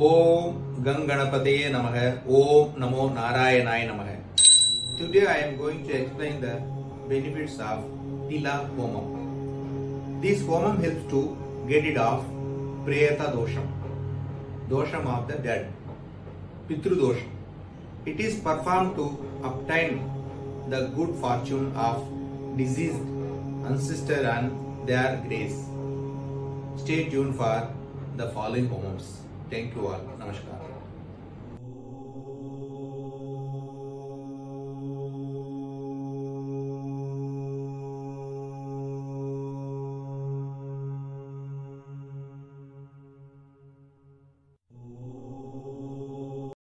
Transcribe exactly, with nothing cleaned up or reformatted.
Om Ganganapataye Namaha. Om Namo Narayanaye Namaha. Today I am going to explain the benefits of Thila Homam. This Homam helps to get rid of Preta Dosham, Dosham of the dead, Pitru Dosham. It is performed to obtain the good fortune of deceased ancestor and their grace. Stay tuned for the following Homams. Thank you all. Namaskar.